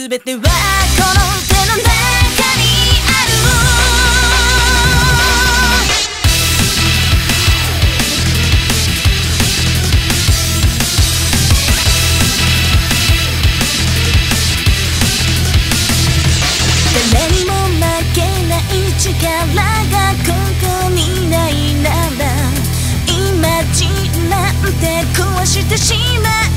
全てはこの手の中にある。誰にも負けない力がここにないなら、イマジンなんて壊してしまう。